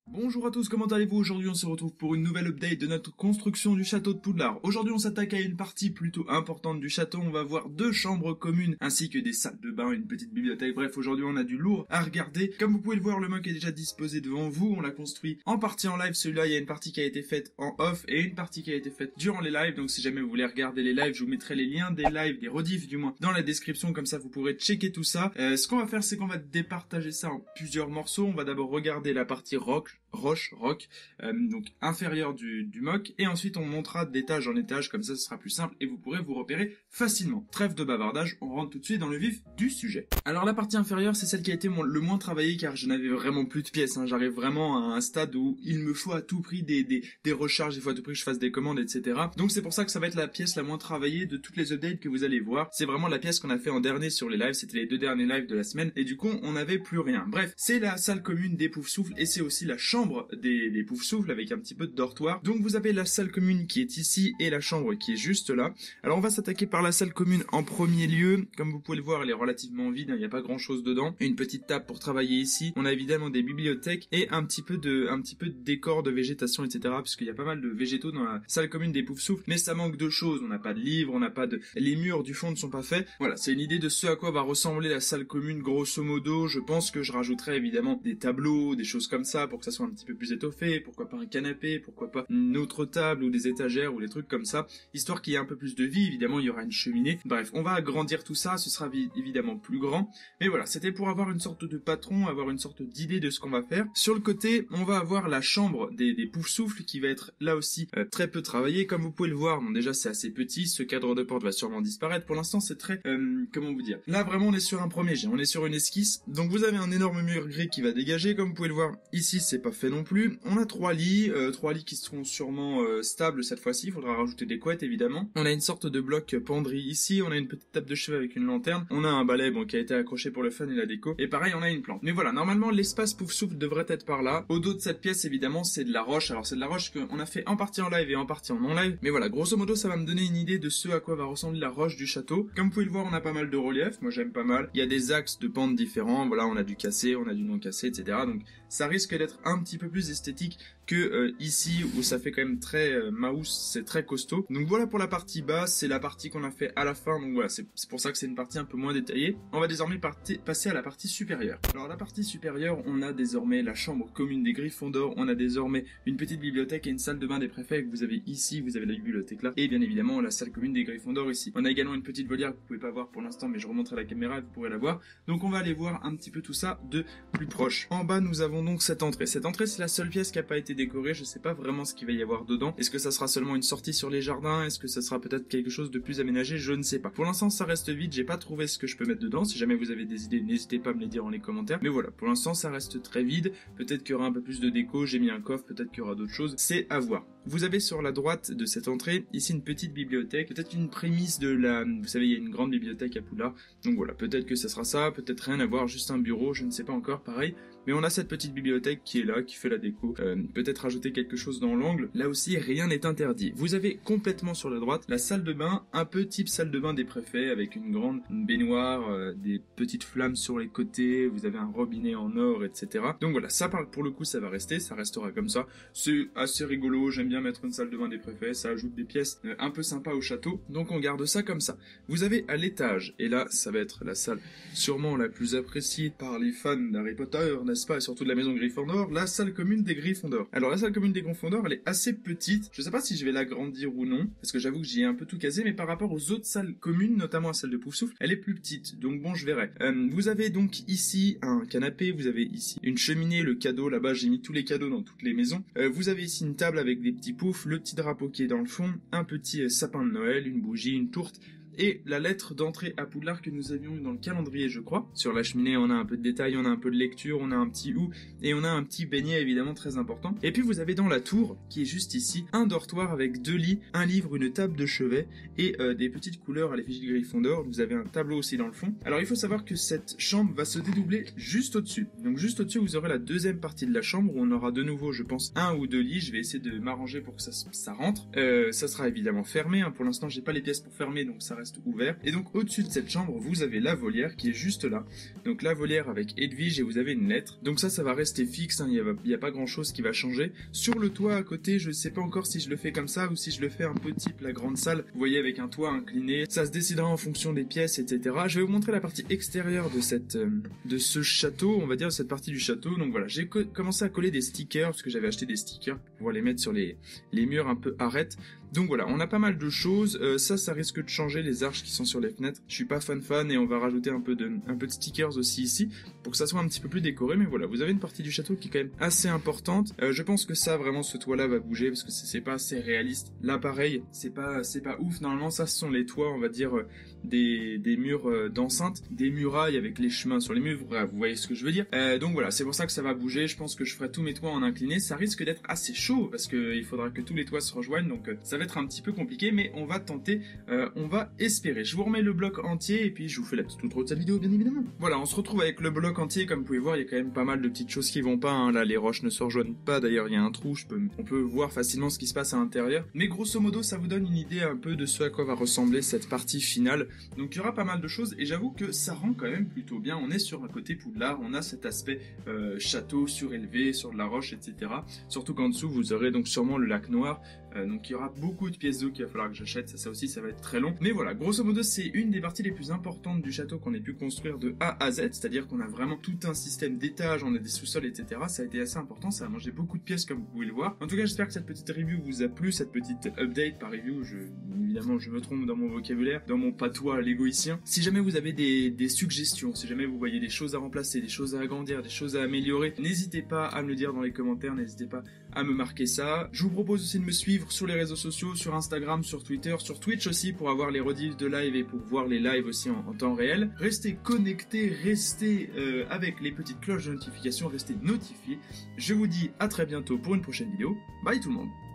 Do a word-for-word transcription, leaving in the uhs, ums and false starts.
Bonjour à tous, comment allez-vous? Aujourd'hui on se retrouve pour une nouvelle update de notre construction du château de Poudlard. Aujourd'hui on s'attaque à une partie plutôt importante du château, on va voir deux chambres communes ainsi que des salles de bain, une petite bibliothèque. Bref, aujourd'hui on a du lourd à regarder. Comme vous pouvez le voir, le mock est déjà disposé devant vous, on l'a construit en partie en live. Celui-là, il y a une partie qui a été faite en off et une partie qui a été faite durant les lives. Donc si jamais vous voulez regarder les lives, je vous mettrai les liens des lives, des rediffs du moins, dans la description, comme ça vous pourrez checker tout ça. Euh, ce qu'on va faire, c'est qu'on va départager ça en plusieurs morceaux. On va d'abord regarder la partie rock, roche, rock, euh, donc inférieur du, du mock, et ensuite on montera d'étage en étage, comme ça ce sera plus simple et vous pourrez vous repérer facilement. Trêve de bavardage, on rentre tout de suite dans le vif du sujet. Alors la partie inférieure, c'est celle qui a été mon, le moins travaillée, car je n'avais vraiment plus de pièces, hein. J'arrive vraiment à un stade où il me faut à tout prix des, des, des recharges, il faut à tout prix que je fasse des commandes, et cetera. Donc c'est pour ça que ça va être la pièce la moins travaillée de toutes les updates que vous allez voir. C'est vraiment la pièce qu'on a fait en dernier sur les lives, c'était les deux derniers lives de la semaine, et du coup on n'avait plus rien. Bref, c'est la salle commune des Poufsouffles, et c'est aussi la chambre des, des Poufsouffles avec un petit peu de dortoir. Donc vous avez la salle commune qui est ici et la chambre qui est juste là. Alors on va s'attaquer par la salle commune en premier lieu. Comme vous pouvez le voir, elle est relativement vide, il n'y a pas grand chose dedans. Une petite table pour travailler ici. On a évidemment des bibliothèques et un petit peu de, un petit peu de décor de végétation, et cetera. Parce qu'il y a pas mal de végétaux dans la salle commune des Poufsouffles, mais ça manque de choses. On n'a pas de livres, on n'a pas de, les murs du fond ne sont pas faits. Voilà, c'est une idée de ce à quoi va ressembler la salle commune grosso modo. Je pense que je rajouterai évidemment des tableaux, des choses comme ça pour que ça soit un petit peu plus étoffé. Pourquoi pas un canapé, pourquoi pas une autre table ou des étagères ou des trucs comme ça, histoire qu'il y ait un peu plus de vie. Évidemment, il y aura une cheminée. Bref, on va agrandir tout ça, ce sera évidemment plus grand. Mais voilà, c'était pour avoir une sorte de patron, avoir une sorte d'idée de ce qu'on va faire. Sur le côté, on va avoir la chambre des, des Poufsouffles qui va être là aussi euh, très peu travaillée. Comme vous pouvez le voir, bon, déjà c'est assez petit, ce cadre de porte va sûrement disparaître. Pour l'instant, c'est très, euh, comment vous dire, là vraiment on est sur un premier jet, on est sur une esquisse. Donc vous avez un énorme mur gris qui va dégager, comme vous pouvez le voir. Ici, c'est pas fait non plus. On a trois lits, euh, trois lits qui seront sûrement euh, stables cette fois-ci. Il faudra rajouter des couettes évidemment. On a une sorte de bloc penderie ici. On a une petite table de chevet avec une lanterne. On a un balai bon qui a été accroché pour le fun et la déco. Et pareil, on a une plante. Mais voilà, normalement l'espace Poufsouffle devrait être par là. Au dos de cette pièce évidemment, c'est de la roche. Alors c'est de la roche qu'on a fait en partie en live et en partie en non live. Mais voilà, grosso modo, ça va me donner une idée de ce à quoi va ressembler la roche du château. Comme vous pouvez le voir, on a pas mal de relief. Moi j'aime pas mal. Il y a des axes de pente différents. Voilà, on a du cassé, on a du non cassé, et cetera. Donc ça risque d'être un petit peu plus esthétique que euh, ici où ça fait quand même très euh, mouse, c'est très costaud. Donc voilà pour la partie basse, c'est la partie qu'on a fait à la fin, donc voilà, c'est pour ça que c'est une partie un peu moins détaillée. On va désormais parti, passer à la partie supérieure. Alors la partie supérieure, on a désormais la chambre commune des Gryffondor, on a désormais une petite bibliothèque et une salle de bain des préfets que vous avez ici, vous avez la bibliothèque là, et bien évidemment la salle commune des Gryffondor ici. On a également une petite volière que vous pouvez pas voir pour l'instant, mais je remonterai la caméra et vous pourrez la voir. Donc on va aller voir un petit peu tout ça de plus proche. En bas, nous avons donc cette entrée. Cette entrée, c'est la seule pièce qui n'a pas été décorée, je sais pas vraiment ce qu'il va y avoir dedans. Est-ce que ça sera seulement une sortie sur les jardins? Est-ce que ça sera peut-être quelque chose de plus aménagé? Je ne sais pas. Pour l'instant, ça reste vide. J'ai pas trouvé ce que je peux mettre dedans. Si jamais vous avez des idées, n'hésitez pas à me les dire dans les commentaires. Mais voilà, pour l'instant, ça reste très vide. Peut-être qu'il y aura un peu plus de déco. J'ai mis un coffre. Peut-être qu'il y aura d'autres choses. C'est à voir. Vous avez sur la droite de cette entrée, ici une petite bibliothèque. Peut-être une prémisse de la... Vous savez, il y a une grande bibliothèque à Poudlard. Donc voilà, peut-être que ça sera ça. Peut-être rien à voir. Juste un bureau. Je ne sais pas encore. Pareil. Mais on a cette petite bibliothèque qui est là, qui fait la déco. Euh, peut-être rajouter quelque chose dans l'angle. Là aussi, rien n'est interdit. Vous avez complètement sur la droite la salle de bain, un peu type salle de bain des préfets, avec une grande baignoire, euh, des petites flammes sur les côtés. Vous avez un robinet en or, et cetera. Donc voilà, ça pour le coup, ça va rester, ça restera comme ça. C'est assez rigolo. J'aime bien mettre une salle de bain des préfets. Ça ajoute des pièces euh, un peu sympas au château. Donc on garde ça comme ça. Vous avez à l'étage, et là, ça va être la salle sûrement la plus appréciée par les fans d'Harry Potter, n'est-ce pas, et surtout de la maison Gryffondor, la salle commune des Gryffondor. Alors la salle commune des Gryffondor, elle est assez petite. Je sais pas si je vais l'agrandir ou non, parce que j'avoue que j'y ai un peu tout casé, mais par rapport aux autres salles communes, notamment la salle de Poufsouffle, elle est plus petite. Donc bon, je verrai. Euh, vous avez donc ici un canapé, vous avez ici une cheminée, le cadeau, là-bas j'ai mis tous les cadeaux dans toutes les maisons. Euh, vous avez ici une table avec des petits poufs, le petit drapeau qui est dans le fond, un petit euh, sapin de Noël, une bougie, une tourte, et la lettre d'entrée à Poudlard que nous avions eu dans le calendrier, je crois. Sur la cheminée, on a un peu de détails, on a un peu de lecture, on a un petit ou, et on a un petit beignet évidemment très important. Et puis vous avez dans la tour, qui est juste ici, un dortoir avec deux lits, un livre, une table de chevet, et euh, des petites couleurs à l'effigie de Gryffondor. Vous avez un tableau aussi dans le fond. Alors il faut savoir que cette chambre va se dédoubler juste au-dessus. Donc juste au-dessus, vous aurez la deuxième partie de la chambre, où on aura de nouveau, je pense, un ou deux lits. Je vais essayer de m'arranger pour que ça, ça rentre. Euh, ça sera évidemment fermé, hein. Pour l'instant, j'ai pas les pièces pour fermer, donc ça reste reste ouvert. Et donc au-dessus de cette chambre, vous avez la volière qui est juste là. Donc la volière avec Edwige et vous avez une lettre. Donc ça, ça va rester fixe, hein, il n'y a, a pas grand chose qui va changer. Sur le toit à côté, je sais pas encore si je le fais comme ça ou si je le fais un peu type la grande salle. Vous voyez, avec un toit incliné, ça se décidera en fonction des pièces, et cetera. Je vais vous montrer la partie extérieure de cette, euh, de ce château, on va dire cette partie du château. Donc voilà, j'ai co commencé à coller des stickers parce que j'avais acheté des stickers pour pouvoir les mettre sur les, les murs un peu arêtes. Donc voilà, on a pas mal de choses, euh, ça, ça risque de changer, les arches qui sont sur les fenêtres. Je suis pas fan fan et on va rajouter un peu de, un peu de stickers aussi ici, pour que ça soit un petit peu plus décoré, mais voilà, vous avez une partie du château qui est quand même assez importante. Euh, je pense que ça, vraiment, ce toit-là va bouger, parce que c'est pas assez réaliste. Là, pareil, c'est pas, c'est pas ouf, normalement, ça, ce sont les toits, on va dire, euh, des, des murs euh, d'enceinte, des murailles avec les chemins sur les murs, voilà, vous voyez ce que je veux dire. Euh, donc voilà, c'est pour ça que ça va bouger, je pense que je ferai tous mes toits en incliné, ça risque d'être assez chaud, parce que il faudra que tous les toits se rejoignent, donc euh, ça va être un petit peu compliqué, mais on va tenter, euh, on va espérer. Je vous remets le bloc entier et puis je vous fais la petite outro de cette vidéo, bien évidemment. Voilà, on se retrouve avec le bloc entier. Comme vous pouvez voir, il y a quand même pas mal de petites choses qui vont pas, hein. Là, les roches ne se rejoignent pas, d'ailleurs il y a un trou, je peux, on peut voir facilement ce qui se passe à l'intérieur, mais grosso modo ça vous donne une idée un peu de ce à quoi va ressembler cette partie finale. Donc il y aura pas mal de choses et j'avoue que ça rend quand même plutôt bien. On est sur un côté Poudlard, on a cet aspect euh, château surélevé sur de la roche, et cetera. Surtout qu'en dessous vous aurez donc sûrement le lac noir. Euh, donc il y aura beaucoup de pièces d'eau qu'il va falloir que j'achète, ça, ça aussi ça va être très long. Mais voilà, grosso modo c'est une des parties les plus importantes du château qu'on ait pu construire de A à Z, c'est-à-dire qu'on a vraiment tout un système d'étages, on a des sous-sols, et cetera. Ça a été assez important, ça a mangé beaucoup de pièces comme vous pouvez le voir. En tout cas, j'espère que cette petite review vous a plu, cette petite update par review. Je, évidemment, je me trompe dans mon vocabulaire, dans mon patois légoïcien. Si jamais vous avez des, des suggestions, si jamais vous voyez des choses à remplacer, des choses à agrandir, des choses à améliorer, n'hésitez pas à me le dire dans les commentaires, n'hésitez pas à me marquer ça. Je vous propose aussi de me suivre sur les réseaux sociaux, sur Instagram, sur Twitter, sur Twitch aussi pour avoir les rediffs de live et pour voir les lives aussi en, en temps réel. Restez connectés, restez euh, avec les petites cloches de notification, restez notifiés. Je vous dis à très bientôt pour une prochaine vidéo. Bye tout le monde.